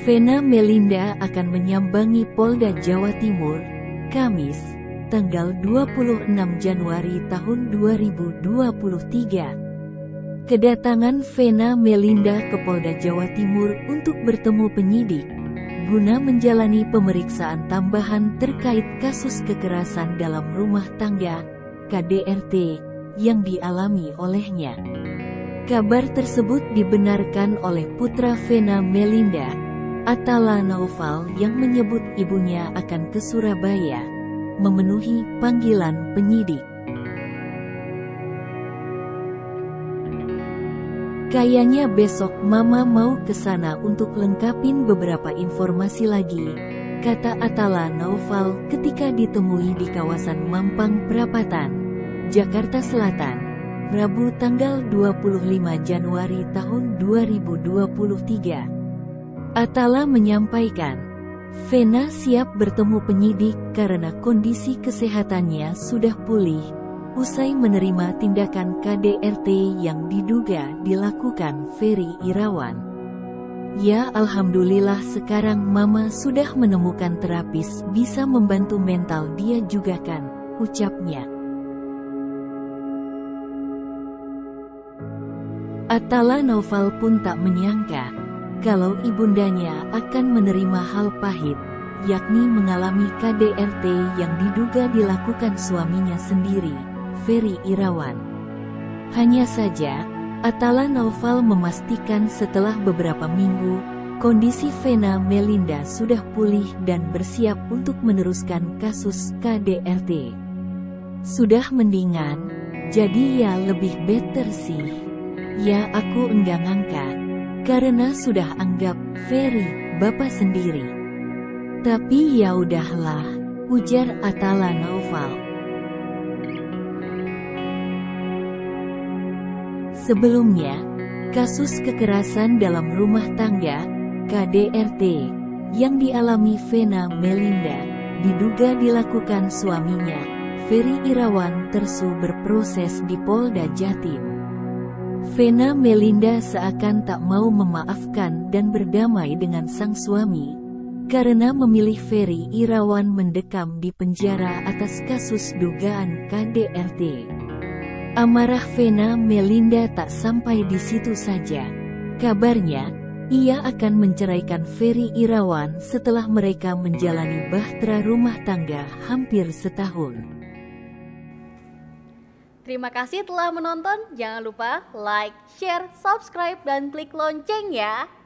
Vena Melinda akan menyambangi Polda Jawa Timur, Kamis, tanggal 26 Januari tahun 2023. Kedatangan Vena Melinda ke Polda Jawa Timur untuk bertemu penyidik, guna menjalani pemeriksaan tambahan terkait kasus kekerasan dalam rumah tangga, KDRT, yang dialami olehnya. Kabar tersebut dibenarkan oleh putra Vena Melinda, Atala Naufal, yang menyebut ibunya akan ke Surabaya, memenuhi panggilan penyidik. Kayaknya besok mama mau ke sana untuk lengkapin beberapa informasi lagi, kata Atala Naufal ketika ditemui di kawasan Mampang Perapatan, Jakarta Selatan, Rabu tanggal 25 Januari tahun 2023. Atala menyampaikan, Vena siap bertemu penyidik karena kondisi kesehatannya sudah pulih, usai menerima tindakan KDRT yang diduga dilakukan Ferry Irawan. Ya alhamdulillah sekarang mama sudah menemukan terapis bisa membantu mental dia juga kan, ucapnya. Atala Naufal pun tak menyangka kalau ibundanya akan menerima hal pahit, yakni mengalami KDRT yang diduga dilakukan suaminya sendiri, Ferry Irawan. Hanya saja, Atala Naufal memastikan setelah beberapa minggu, kondisi Vena Melinda sudah pulih dan bersiap untuk meneruskan kasus KDRT. Sudah mendingan, jadi ya lebih better sih. Ya aku enggak ngangkat, karena sudah anggap Ferry bapak sendiri. Tapi ya udahlah, ujar Atala Naufal. Sebelumnya, kasus kekerasan dalam rumah tangga, KDRT, yang dialami Vena Melinda, diduga dilakukan suaminya, Ferry Irawan, terus berproses di Polda Jatim. Vena Melinda seakan tak mau memaafkan dan berdamai dengan sang suami, karena memilih Ferry Irawan mendekam di penjara atas kasus dugaan KDRT. Amarah Vena Melinda tak sampai di situ saja. Kabarnya, ia akan menceraikan Ferry Irawan setelah mereka menjalani bahtera rumah tangga hampir setahun. Terima kasih telah menonton, jangan lupa like, share, subscribe, dan klik lonceng ya.